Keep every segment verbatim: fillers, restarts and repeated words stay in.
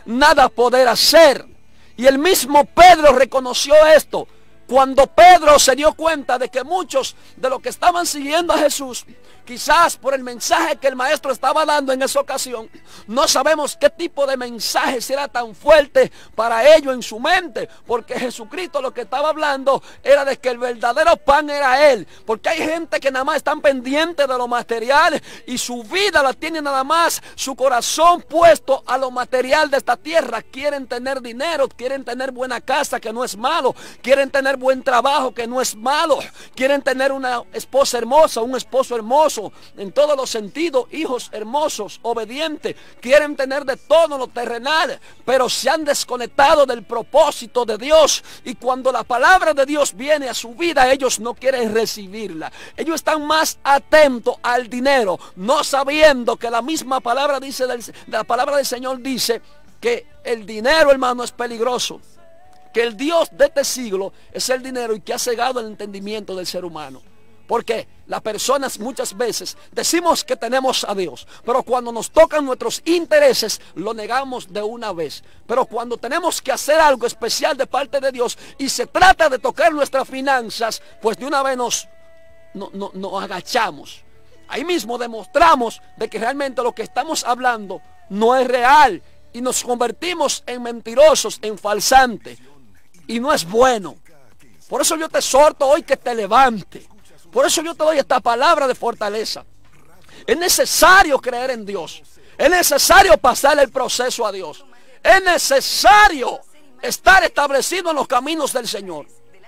nada poder hacer. Y el mismo Pedro reconoció esto. Cuando Pedro se dio cuenta de que muchos de los que estaban siguiendo a Jesús, quizás por el mensaje que el maestro estaba dando en esa ocasión, no sabemos qué tipo de mensaje será tan fuerte para ellos en su mente, porque Jesucristo lo que estaba hablando era de que el verdadero pan era Él, porque hay gente que nada más están pendientes de lo material y su vida la tiene nada más, su corazón puesto a lo material de esta tierra. Quieren tener dinero, quieren tener buena casa, que no es malo, quieren tener buen trabajo, que no es malo, quieren tener una esposa hermosa, un esposo hermoso, en todos los sentidos, hijos hermosos, obedientes, quieren tener de todo lo terrenal, pero se han desconectado del propósito de Dios, y cuando la palabra de Dios viene a su vida, ellos no quieren recibirla. Ellos están más atentos al dinero, no sabiendo que la misma palabra dice del, la palabra del Señor dice que el dinero, hermano, es peligroso, que el Dios de este siglo es el dinero y que ha cegado el entendimiento del ser humano. Porque las personas muchas veces decimos que tenemos a Dios, pero cuando nos tocan nuestros intereses lo negamos de una vez. Pero cuando tenemos que hacer algo especial de parte de Dios y se trata de tocar nuestras finanzas, pues de una vez nos, no, no, nos agachamos. Ahí mismo demostramos de que realmente lo que estamos hablando no es real y nos convertimos en mentirosos, en falsantes, y no es bueno. Por eso yo te exhorto hoy que te levante. Por eso yo te doy esta palabra de fortaleza. Es necesario creer en Dios. Es necesario pasar el proceso a Dios. Es necesario estar establecido en los caminos del Señor.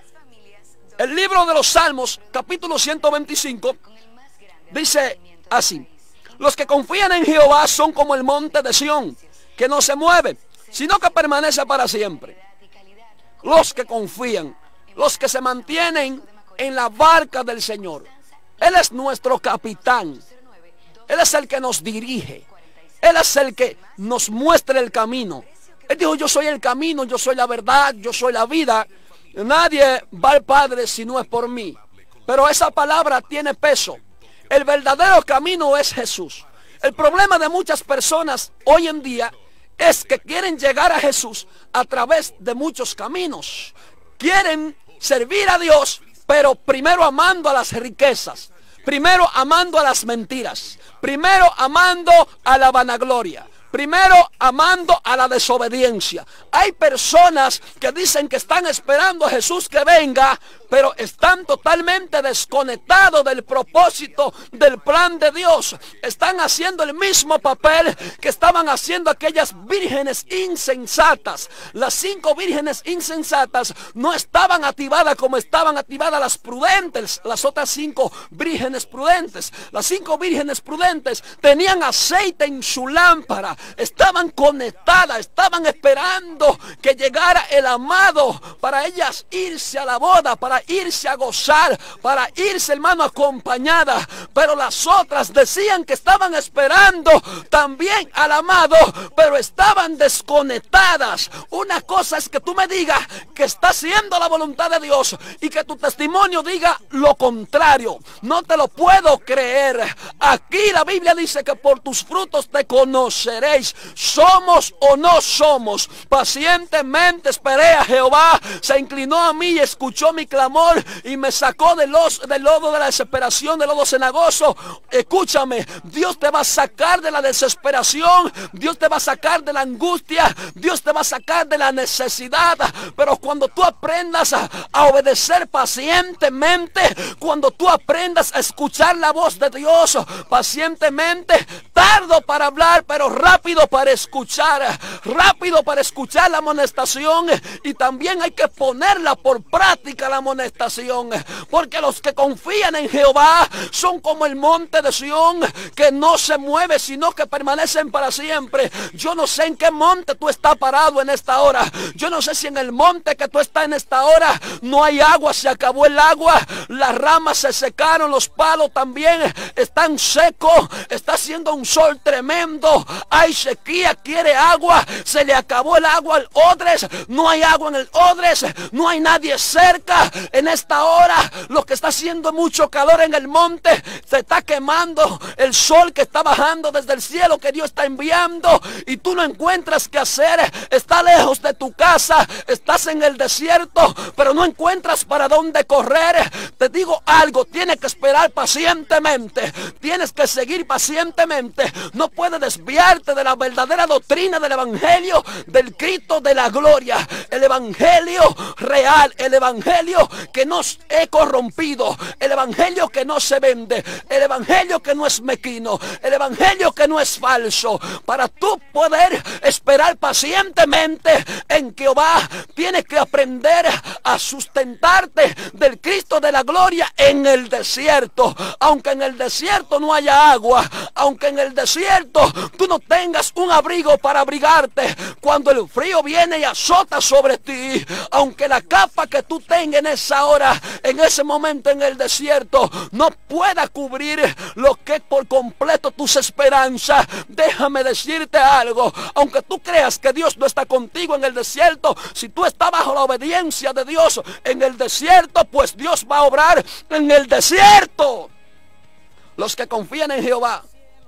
El libro de los Salmos, capítulo ciento veinticinco, dice así: los que confían en Jehová son como el monte de Sión, que no se mueve, sino que permanece para siempre. Los que confían, los que se mantienen en la barca del Señor. Él es nuestro capitán. Él es el que nos dirige. Él es el que nos muestra el camino. Él dijo: yo soy el camino, yo soy la verdad, yo soy la vida. Nadie va al Padre si no es por mí. Pero esa palabra tiene peso. El verdadero camino es Jesús. El problema de muchas personas hoy en día es que quieren llegar a Jesús a través de muchos caminos. Quieren servir a Dios, pero primero amando a las riquezas, primero amando a las mentiras, primero amando a la vanagloria, primero amando a la desobediencia. Hay personas que dicen que están esperando a Jesús que venga, pero están totalmente desconectados del propósito del plan de Dios. Están haciendo el mismo papel que estaban haciendo aquellas vírgenes insensatas. Las cinco vírgenes insensatas no estaban activadas como estaban activadas las prudentes, las otras cinco vírgenes prudentes. Las cinco vírgenes prudentes tenían aceite en su lámpara, estaban conectadas, estaban esperando que llegara el amado para ellas irse a la boda, para irse a gozar, para irse, hermano, acompañada. Pero las otras decían que estaban esperando también al amado, pero estaban desconectadas. Una cosa es que tú me digas que está haciendo la voluntad de Dios y que tu testimonio diga lo contrario. No te lo puedo creer. Aquí la Biblia dice que por tus frutos te conoceréis. ¿Somos o no somos? Pacientemente esperé a Jehová, se inclinó a mí y escuchó mi clamor y me sacó de los, del lodo de la desesperación, del lodo cenagoso. Escúchame, Dios te va a sacar de la desesperación, Dios te va a sacar de la angustia, Dios te va a sacar de la necesidad. Pero cuando tú aprendas a, a obedecer pacientemente, cuando tú aprendas a escuchar la voz de Dios pacientemente, tardo para hablar pero rápido para escuchar, rápido para escuchar la amonestación, y también hay que ponerla por práctica la amonestación, porque los que confían en Jehová son como el monte de Sión, que no se mueve sino que permanecen para siempre. Yo no sé en qué monte tú estás parado en esta hora. Yo no sé si en el monte que tú estás en esta hora no hay agua, se acabó el agua, las ramas se secaron, los palos también están secos, está haciendo un sol tremendo, hay hay sequía, quiere agua, se le acabó el agua al odres, no hay agua en el odres, no hay nadie cerca. En esta hora lo que está haciendo mucho calor en el monte, se está quemando el sol que está bajando desde el cielo que Dios está enviando, y tú no encuentras qué hacer. Está lejos de tu casa, estás en el desierto, pero no encuentras para dónde correr. Te digo algo, tienes que esperar pacientemente, tienes que seguir pacientemente. No puedes desviarte de la verdadera doctrina del evangelio del Cristo de la gloria, el evangelio real, el evangelio que no es corrompido, el evangelio que no se vende, el evangelio que no es mezquino, el evangelio que no es falso. Para tú poder esperar pacientemente en Jehová, tienes que aprender a sustentarte del Cristo de la gloria en el desierto. Aunque en el desierto no haya agua, aunque en el desierto tú no tengas un abrigo para abrigarte, cuando el frío viene y azota sobre ti, aunque la capa que tú tengas en esa hora, en ese momento en el desierto, no pueda cubrir lo que es por completo tus esperanzas, déjame decirte algo. Aunque tú creas que Dios no está contigo en el desierto, si tú estás bajo la obediencia de Dios en el desierto, pues Dios va a obrar en el desierto. Los que confían en Jehová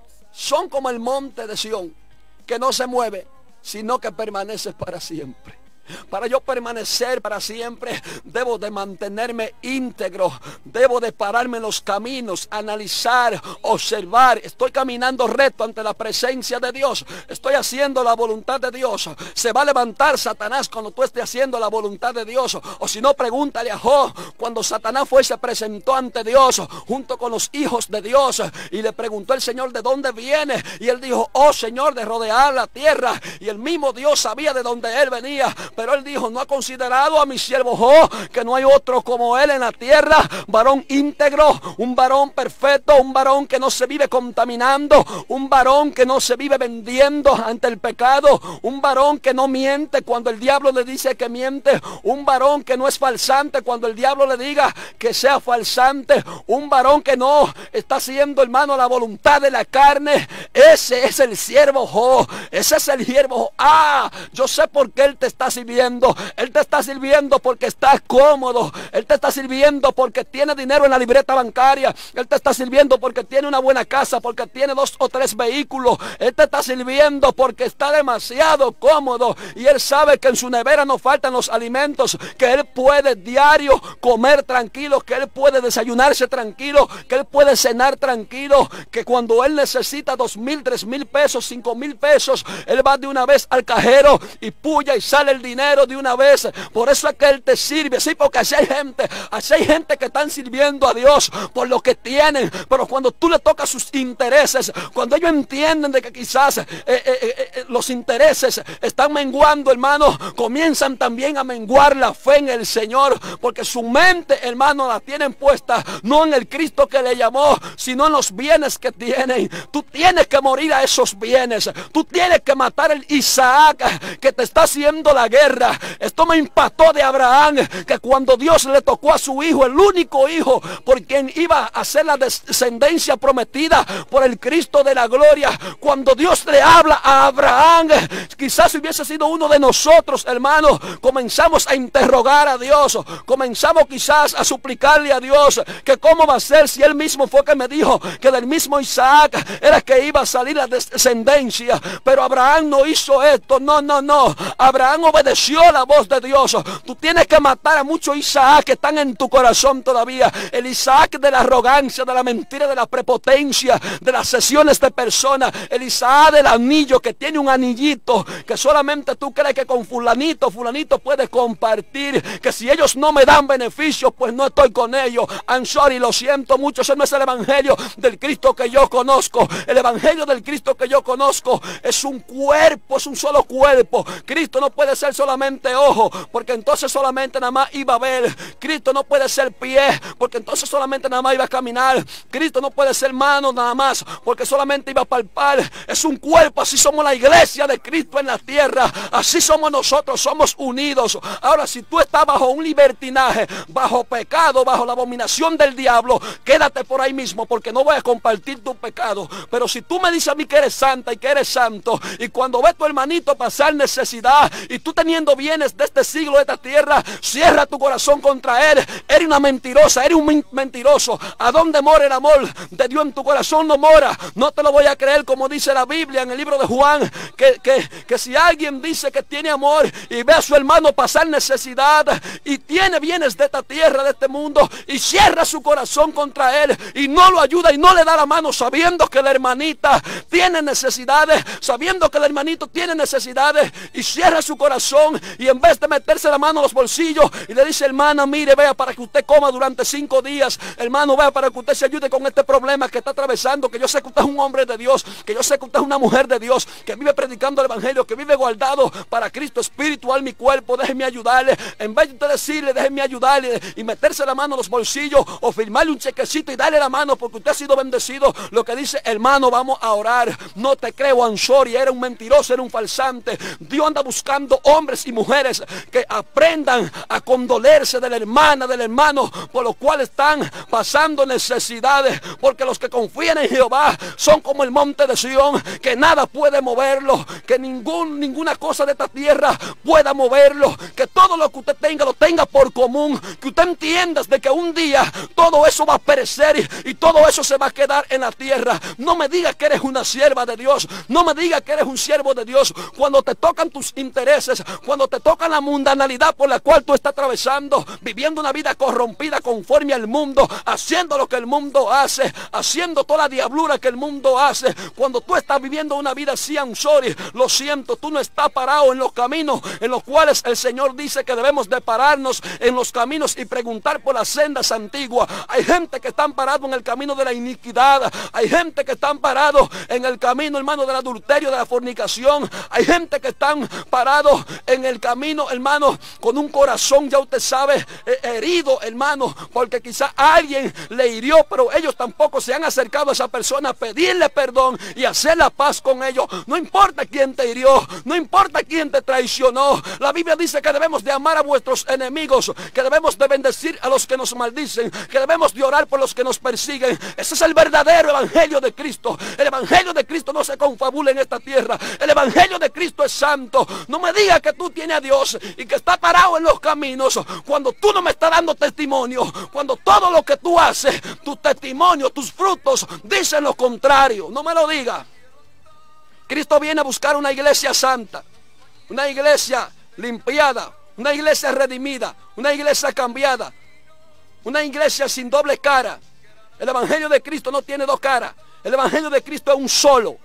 son como el monte de Sión, que no se mueve, sino que permanece para siempre. Para yo permanecer para siempre, debo de mantenerme íntegro, debo de pararme en los caminos, analizar, observar. Estoy caminando recto ante la presencia de Dios, estoy haciendo la voluntad de Dios. Se va a levantar Satanás cuando tú estés haciendo la voluntad de Dios. O si no, pregúntale a Job, cuando Satanás fue y se presentó ante Dios junto con los hijos de Dios, y le preguntó el Señor de dónde viene, y él dijo: oh Señor, de rodear la tierra. Y el mismo Dios sabía de dónde él venía, pero él dijo: ¿no ha considerado a mi siervo Job, que no hay otro como él en la tierra? Varón íntegro, un varón perfecto, un varón que no se vive contaminando, un varón que no se vive vendiendo ante el pecado, un varón que no miente cuando el diablo le dice que miente, un varón que no es falsante cuando el diablo le diga que sea falsante, un varón que no está haciendo, hermano, la voluntad de la carne. Ese es el siervo Job, ese es el siervo Job. Ah, yo sé por qué él te está sirviendo. Él te está sirviendo porque está cómodo. Él te está sirviendo porque tiene dinero en la libreta bancaria. Él te está sirviendo porque tiene una buena casa, porque tiene dos o tres vehículos. Él te está sirviendo porque está demasiado cómodo, y él sabe que en su nevera no faltan los alimentos, que él puede diario comer tranquilo, que él puede desayunarse tranquilo, que él puede cenar tranquilo, que cuando él necesita dos mil, tres mil pesos, cinco mil pesos, él va de una vez al cajero y puya y sale el dinero de una vez. Por eso es que él te sirve. Sí, porque así hay gente, así hay gente que están sirviendo a Dios por lo que tienen, pero cuando tú le tocas sus intereses, cuando ellos entienden de que quizás eh, eh, eh, los intereses están menguando, hermano, comienzan también a menguar la fe en el Señor, porque su mente, hermano, la tienen puesta no en el Cristo que le llamó, sino en los bienes que tienen. Tú tienes que morir a esos bienes, tú tienes que matar el Isaac que te está haciendo la guerra. Esto me impactó de Abraham, que cuando Dios le tocó a su hijo, el único hijo por quien iba a ser la descendencia prometida por el Cristo de la gloria, cuando Dios le habla a Abraham, quizás si hubiese sido uno de nosotros, hermano, comenzamos a interrogar a Dios, comenzamos quizás a suplicarle a Dios que cómo va a ser si él mismo fue que me dijo que del mismo Isaac era que iba a salir la descendencia. Pero Abraham no hizo esto, no, no, no. Abraham obedeció la voz de Dios. Tú tienes que matar a muchos Isaac que están en tu corazón todavía. El Isaac de la arrogancia, de la mentira, de la prepotencia, de las sesiones de personas. El Isaac del anillo, que tiene un anillito, que solamente tú crees que con fulanito, fulanito puedes compartir, que si ellos no me dan beneficios, pues no estoy con ellos. I'm sorry, lo siento mucho. Ese no es el evangelio del Cristo que yo conozco. El evangelio del Cristo que yo conozco es un cuerpo, es un solo cuerpo. Cristo no puede ser solamente ojo, porque entonces solamente nada más iba a ver. Cristo no puede ser pie, porque entonces solamente nada más iba a caminar. Cristo no puede ser mano nada más, porque solamente iba a palpar. Es un cuerpo, así somos la iglesia de Cristo en la tierra. Así somos nosotros, somos unidos. Ahora, si tú estás bajo un libertinaje, bajo pecado, bajo la abominación del diablo, quédate por ahí mismo, porque no voy a compartir tu pecado. Pero si tú me dices a mí que eres santa y que eres santo, y cuando ves tu hermanito pasar necesidad, y tú teniendo bienes de este siglo, de esta tierra, cierra tu corazón contra él. Eres una mentirosa, eres un mentiroso. ¿A dónde mora el amor de Dios en tu corazón? No mora. No te lo voy a creer, como dice la Biblia en el libro de Juan, que, que, que si alguien dice que tiene amor y ve a su hermano pasar necesidad y tiene bienes de esta tierra, de este mundo, y cierra su corazón contra él y no lo ayuda y no le da la mano, sabiendo que la hermanita tiene necesidades, sabiendo que el hermanito tiene necesidades, y cierra su corazón, y en vez de meterse la mano en los bolsillos y le dice: hermana, mire, vea, para que usted coma durante cinco días, hermano, vea, para que usted se ayude con este problema que está atravesando, que yo sé que usted es un hombre de Dios, que yo sé que usted es una mujer de Dios, que vive predicando el evangelio, que vive guardado para Cristo, espiritual, mi cuerpo, déjeme ayudarle. En vez de usted decirle: déjeme ayudarle, y meterse la mano en los bolsillos o firmarle un chequecito y darle la mano porque usted ha sido bendecido, lo que dice: hermano, vamos a orar. No te creo, I'm sorry, era un mentiroso, era un falsante. Dios anda buscando hombres y mujeres que aprendan a condolerse de la hermana, del hermano, por lo cual están pasando necesidades, porque los que confían en Jehová son como el monte de Sión, que nada puede moverlo, que ningún, ninguna cosa de esta tierra pueda moverlo, que todo lo que usted tenga, lo tenga por común, que usted entienda de que un día todo eso va a perecer y, y todo eso se va a quedar en la tierra. No me digas que eres una sierva de Dios, no me digas que eres un siervo de Dios, cuando te tocan tus intereses, cuando te tocan la mundanalidad por la cual tú estás atravesando, viviendo una vida corrompida conforme al mundo, haciendo lo que el mundo hace, haciendo toda la diablura que el mundo hace. Cuando tú estás viviendo una vida así, I'm sorry, lo siento, tú no estás parado en los caminos en los cuales el Señor dice que debemos de pararnos, en los caminos y preguntar por las sendas antiguas. Hay gente que están parados en el camino de la iniquidad, hay gente que están parados en el camino, hermano, del adulterio, de la fornicación. Hay gente que están parados en el camino, hermano, con un corazón, ya usted sabe, herido, hermano, porque quizá alguien le hirió, pero ellos tampoco se han acercado a esa persona a pedirle perdón y hacer la paz con ellos. No importa quién te hirió, no importa quién te traicionó. La Biblia dice que debemos de amar a vuestros enemigos, que debemos de bendecir a los que nos maldicen, que debemos de orar por los que nos persiguen. Ese es el verdadero evangelio de Cristo. El evangelio de Cristo no se confabula en esta tierra. El evangelio de Cristo es santo. No me digas que tú tienes a Dios y que está parado en los caminos cuando tú no me estás dando testimonio, cuando todo lo que tú haces, tus testimonios, tus frutos dicen lo contrario. No me lo digas. Cristo viene a buscar una iglesia santa, una iglesia limpiada, una iglesia redimida, una iglesia cambiada, una iglesia sin doble cara. El evangelio de Cristo no tiene dos caras. El evangelio de Cristo es un solo.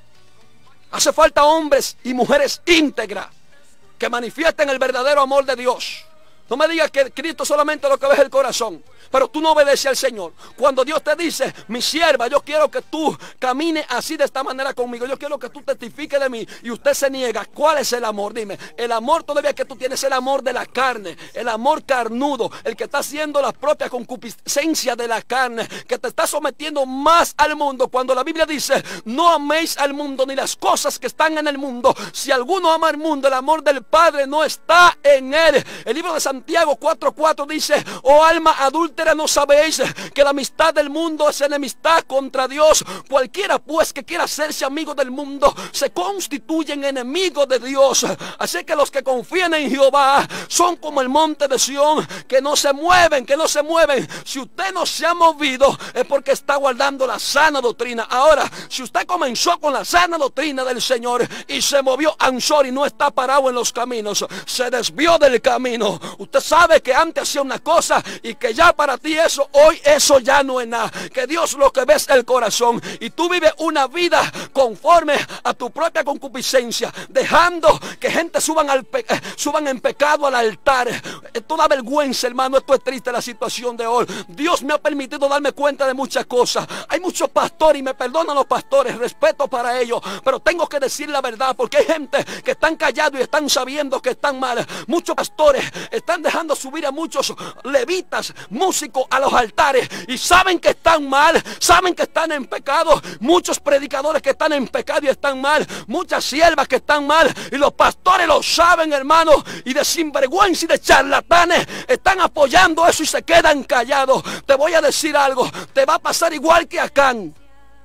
Hace falta hombres y mujeres íntegras que manifiesten el verdadero amor de Dios. No me digas que Cristo solamente lo que ve es el corazón, pero tú no obedeces al Señor. Cuando Dios te dice: mi sierva, yo quiero que tú camines así, de esta manera conmigo, yo quiero que tú testifiques de mí, y usted se niega. ¿Cuál es el amor? Dime. El amor todavía que tú tienes es el amor de la carne, el amor carnudo, el que está haciendo la propia concupiscencia de la carne, que te está sometiendo más al mundo. Cuando la Biblia dice: no améis al mundo ni las cosas que están en el mundo. Si alguno ama al mundo, el amor del Padre no está en él. El libro de Santiago cuatro cuatro dice: oh alma adúltera, ¿no sabéis que la amistad del mundo es enemistad contra Dios? Cualquiera pues que quiera hacerse amigo del mundo se constituyen enemigos de Dios. Así que los que confían en Jehová son como el monte de Sión, que no se mueven, que no se mueven. Si usted no se ha movido es porque está guardando la sana doctrina. Ahora, si usted comenzó con la sana doctrina del Señor y se movió, I'm sorry, no está parado en los caminos, se desvió del camino. Usted sabe que antes hacía una cosa y que ya para ti eso, hoy eso ya no es nada. Que Dios lo que ve es el corazón, y tú vives una vida conforme a tu propia concupiscencia, dejando que gente suban, al pe suban en pecado al altar. esto da vergüenza, hermano. Esto es triste, la situación de hoy. Dios me ha permitido darme cuenta de muchas cosas. Hay muchos pastores, y me perdonan los pastores, respeto para ellos, pero tengo que decir la verdad, porque hay gente que están callados y están sabiendo que están mal. Muchos pastores están dejando subir a muchos levitas, músicos a los altares, y saben que están mal, saben que están en pecado. Muchos predicadores que están en pecado y están mal, muchas siervas que están mal, y los pastores lo saben, hermano, y de sinvergüenza y de charlatanes están apoyando eso y se quedan callados. Te voy a decir algo, te va a pasar igual que a Acán.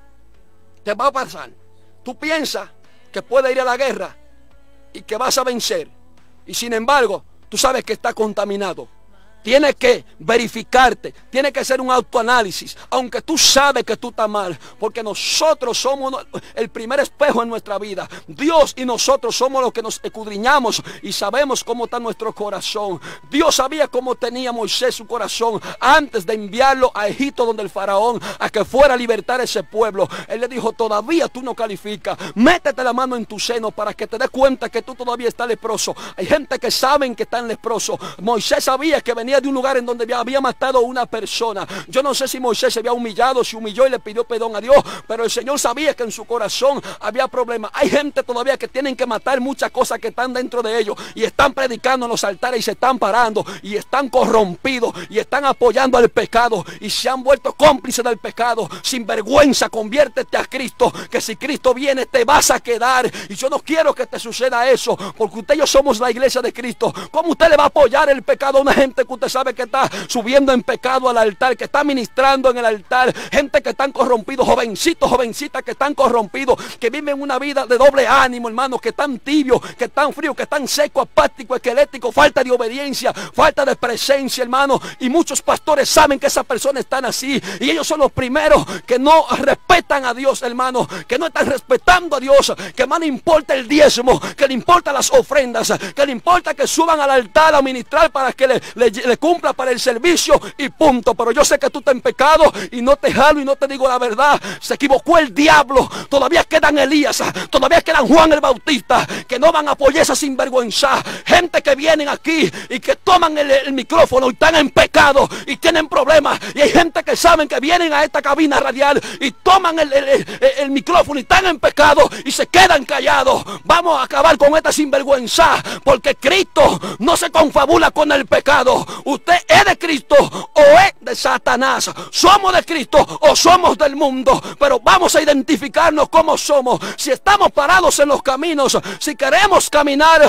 Te va a pasar. Tú piensas que puedes ir a la guerra y que vas a vencer, y sin embargo tú sabes que está contaminado. Tienes que verificarte, tienes que hacer un autoanálisis, aunque tú sabes que tú estás mal, porque nosotros somos el primer espejo en nuestra vida. Dios y nosotros somos los que nos escudriñamos y sabemos cómo está nuestro corazón. Dios sabía cómo tenía Moisés su corazón antes de enviarlo a Egipto, donde el faraón, a que fuera a libertar a ese pueblo. Él le dijo: todavía tú no calificas, métete la mano en tu seno para que te des cuenta que tú todavía estás leproso. Hay gente que saben que están leprosos. Moisés sabía que venía de un lugar en donde había matado a una persona. Yo no sé si Moisés se había humillado, se humilló y le pidió perdón a Dios, pero el Señor sabía que en su corazón había problemas. Hay gente todavía que tienen que matar muchas cosas que están dentro de ellos, y están predicando en los altares y se están parando y están corrompidos y están apoyando al pecado y se han vuelto cómplices del pecado. Sin vergüenza, conviértete a Cristo, que si Cristo viene te vas a quedar. Y yo no quiero que te suceda eso, porque usted y yo somos la iglesia de Cristo. ¿Cómo usted le va a apoyar el pecado a una gente que usted sabe que está subiendo en pecado al altar, que está ministrando en el altar? Gente que están corrompidos, jovencitos, jovencitas que están corrompidos, que viven una vida de doble ánimo, hermanos, que están tibios, que están fríos, que están secos, apáticos, esqueléticos, falta de obediencia, falta de presencia, hermano. Y muchos pastores saben que esas personas están así, y ellos son los primeros que no respetan a Dios, hermano, que no están respetando a Dios, que más le importa el diezmo, que le importa las ofrendas, que le importa que suban al altar a ministrar para que le, le, le cumpla para el servicio y punto. Pero yo sé que tú estás en pecado y no te jalo y no te digo la verdad. Se equivocó el diablo. Todavía quedan Elías, todavía quedan Juan el Bautista, que no van a apoyar esa sinvergüenza. Gente que vienen aquí y que toman el, el micrófono y están en pecado y tienen problemas. Y hay gente que saben que vienen a esta cabina radial y toman el, el, el, el micrófono y están en pecado y se quedan callados. Vamos a acabar con esta sinvergüenza, porque Cristo no se confabula con el pecado. Usted es de Cristo o es de Satanás. Somos de Cristo o somos del mundo, pero vamos a identificarnos cómo somos. Si estamos parados en los caminos, si queremos caminar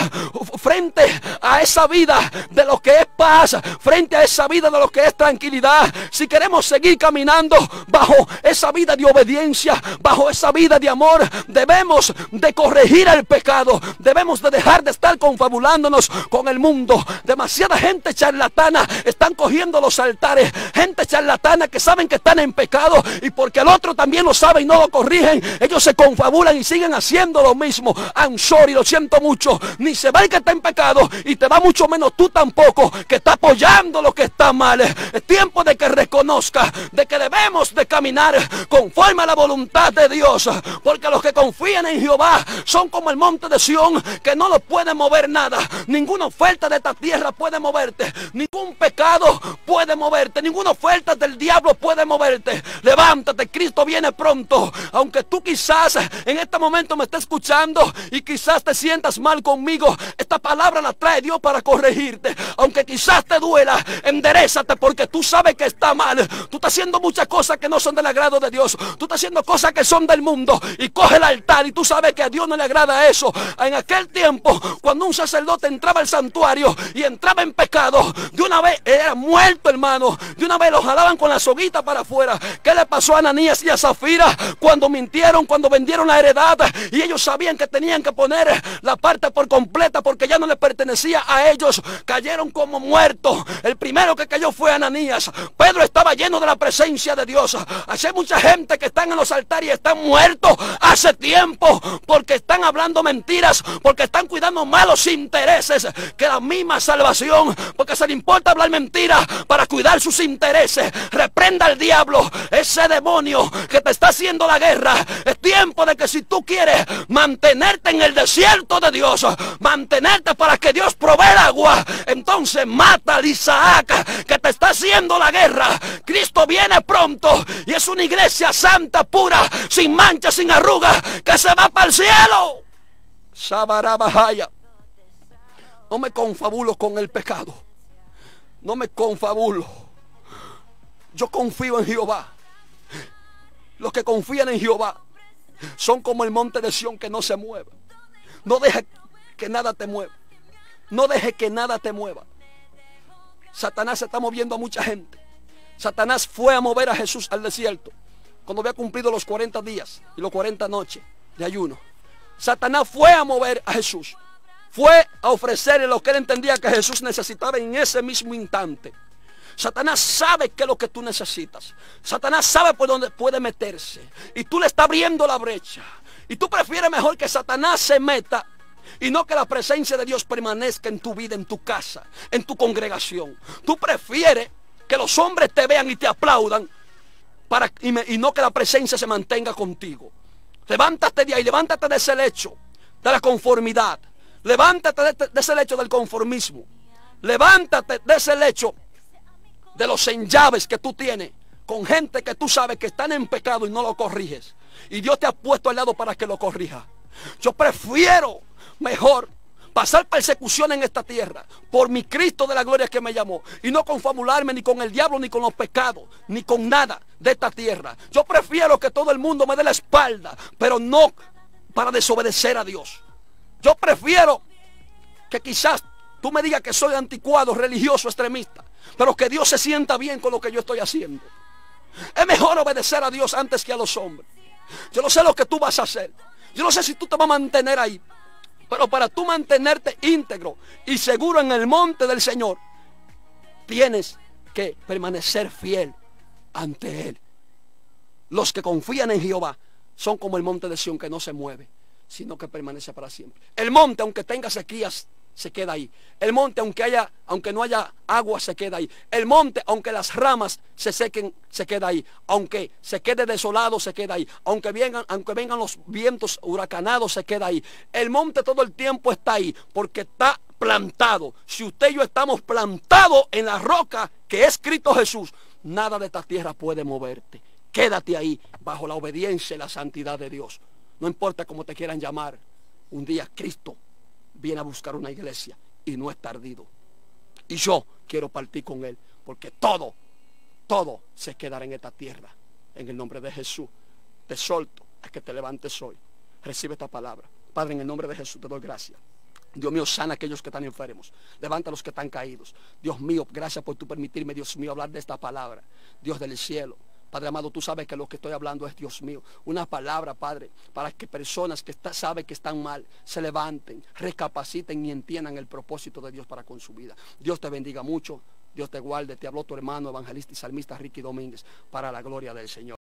frente a esa vida de lo que es paz, frente a esa vida de lo que es tranquilidad, si queremos seguir caminando bajo esa vida de obediencia, bajo esa vida de amor, debemos de corregir el pecado, debemos de dejar de estar confabulándonos con el mundo. Demasiada gente charlatana están cogiendo los altares, gente charlatana que saben que están en pecado, y porque el otro también lo sabe y no lo corrigen, ellos se confabulan y siguen haciendo lo mismo. I'm sorry, lo siento mucho. Ni se va el que está en pecado, y te va mucho menos tú tampoco, que está apoyando lo que está mal. Es tiempo de que reconozca de que debemos de caminar conforme a la voluntad de Dios, porque los que confían en Jehová son como el monte de Sión, que no lo puede mover nada. Ninguna oferta de esta tierra puede moverte, ningún pecado puede moverte, ninguna oferta del diablo puede moverte. Levántate, Cristo viene pronto. Aunque tú quizás en este momento me estés escuchando y quizás te sientas mal conmigo, esta palabra la trae Dios para corregirte. Aunque quizás te duela, enderezate, porque tú sabes que está mal. Tú estás haciendo muchas cosas que no son del agrado de Dios. Tú estás haciendo cosas que son del mundo, y coge el altar y tú sabes que a Dios no le agrada eso. En aquel tiempo, cuando un sacerdote entraba al santuario y entraba en pecado, de una vez era muerto, hermano. De una vez lo jalaban con la soguita para afuera. ¿Qué le pasó a Ananías y a Zafira cuando mintieron, cuando vendieron la heredad y ellos sabían que tenían que poner la parte por completa porque ya no les pertenecía a ellos? Cayeron como muertos. El primero que cayó fue Ananías. Pedro estaba lleno de la presencia de Dios. Hay mucha gente que están en los altares y están muertos hace tiempo, porque están hablando mentiras, porque están cuidando malos intereses que la misma salvación, porque se le importa hablar mentiras para cuidar sus intereses. Reprenda al diablo, ese demonio que te está haciendo la guerra. Es tiempo de que si tú quieres mantenerte en el desierto de Dios, mantenerte detenerte para que Dios provea el agua, entonces mata al Isaac que te está haciendo la guerra. Cristo viene pronto y es una iglesia santa, pura, sin mancha, sin arruga, que se va para el cielo. Sabarabajaya. No me confabulo con el pecado. No me confabulo. Yo confío en Jehová. Los que confían en Jehová son como el monte de Sión que no se mueve. No deje que nada te mueva. No deje que nada te mueva. Satanás se está moviendo a mucha gente. Satanás fue a mover a Jesús al desierto cuando había cumplido los cuarenta días y los cuarenta noches de ayuno. Satanás fue a mover a Jesús. Fue a ofrecerle lo que él entendía que Jesús necesitaba en ese mismo instante. Satanás sabe qué es lo que tú necesitas. Satanás sabe por dónde puede meterse. Y tú le estás abriendo la brecha. Y tú prefieres mejor que Satanás se meta y no que la presencia de Dios permanezca en tu vida, en tu casa, en tu congregación. Tú prefieres que los hombres te vean y te aplaudan para, y, me, y no que la presencia se mantenga contigo. Levántate de ahí, levántate de ese lecho de la conformidad. Levántate de, de ese lecho del conformismo. Levántate de ese lecho de los enllaves que tú tienes con gente que tú sabes que están en pecado y no lo corriges. Y Dios te ha puesto al lado para que lo corrija. Yo prefiero mejor pasar persecución en esta tierra por mi Cristo de la gloria que me llamó y no confabularme ni con el diablo, ni con los pecados, ni con nada de esta tierra. Yo prefiero que todo el mundo me dé la espalda, pero no para desobedecer a Dios. Yo prefiero que quizás tú me digas que soy anticuado, religioso, extremista, pero que Dios se sienta bien con lo que yo estoy haciendo. Es mejor obedecer a Dios antes que a los hombres. Yo no sé lo que tú vas a hacer. Yo no sé si tú te vas a mantener ahí. Pero para tú mantenerte íntegro y seguro en el monte del Señor, tienes que permanecer fiel ante Él. Los que confían en Jehová son como el monte de Sión que no se mueve, sino que permanece para siempre. El monte, aunque tenga sequías, se queda ahí. El monte, aunque haya, aunque no haya agua, se queda ahí. El monte, aunque las ramas se sequen, se queda ahí. Aunque se quede desolado, se queda ahí. Aunque vengan, aunque vengan los vientos huracanados, se queda ahí. El monte todo el tiempo está ahí, porque está plantado. Si usted y yo estamos plantados en la roca que es Cristo Jesús, nada de esta tierra puede moverte. Quédate ahí, bajo la obediencia y la santidad de Dios. No importa cómo te quieran llamar, un día Cristo viene a buscar una iglesia y no es tardío. Y yo quiero partir con Él, porque todo, todo se quedará en esta tierra. En el nombre de Jesús, te solto a que te levantes hoy. Recibe esta palabra. Padre, en el nombre de Jesús te doy gracias. Dios mío, sana a aquellos que están enfermos. Levanta a los que están caídos. Dios mío, gracias por tu permitirme, Dios mío, hablar de esta palabra. Dios del cielo. Padre amado, tú sabes que lo que estoy hablando es, Dios mío, una palabra, Padre, para que personas que está, saben que están mal, se levanten, recapaciten y entiendan el propósito de Dios para con su vida. Dios te bendiga mucho, Dios te guarde. Te habló tu hermano, evangelista y salmista Ricky Domínguez, para la gloria del Señor.